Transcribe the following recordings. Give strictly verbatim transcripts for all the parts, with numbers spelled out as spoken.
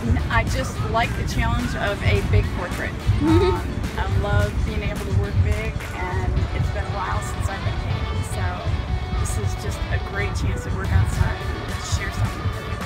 I just like the challenge of a big portrait. Um, I love being able to work big, and it's been a while since I've been painting, so this is just a great chance to work outside and share something with people.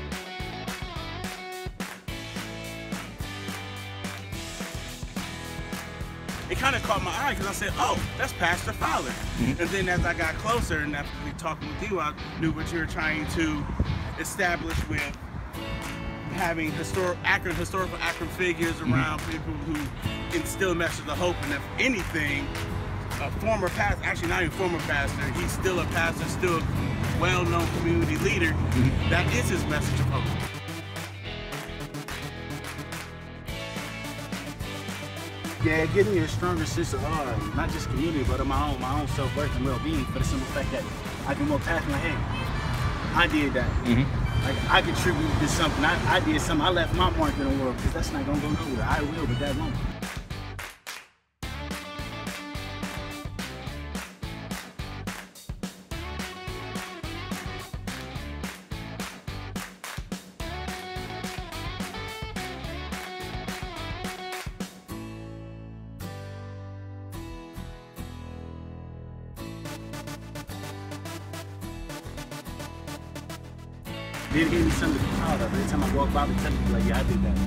It kind of caught my eye because I said, oh, that's Pastor Fowler. Mm-hmm. And then as I got closer and after we talking with you, I knew what you were trying to establish with having historic, accurate, historical accurate figures around mm-hmm. people who instill a message of hope. And if anything, a former pastor, actually not even former pastor, he's still a pastor, still a well-known community leader, mm-hmm. that is his message of hope. Yeah, it gives me a stronger sense of uh, not just community, but of my own, my own self-worth and well-being, for the simple fact that I can look past my head. I did that. Mm-hmm. Like, I contributed to something. I, I did something. I left my mark in the world, because that's not gonna go nowhere. I will, but that won't. It gave me something to be proud of. Every time I walk by the temple, like, yeah, I did that.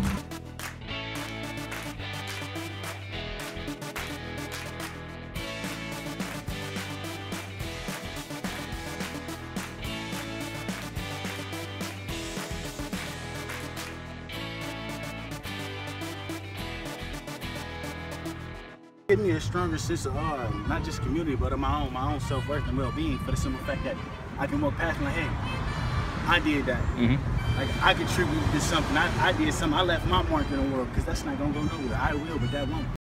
It gave me a stronger sense of uh, not just community, but of my own, my own self-worth and well-being, for the simple fact that I can walk past my head. I did that. Mm-hmm. Like, I contributed to something. I, I did something. I left my mark in the world, because that's not gonna go nowhere. I will, but that won't.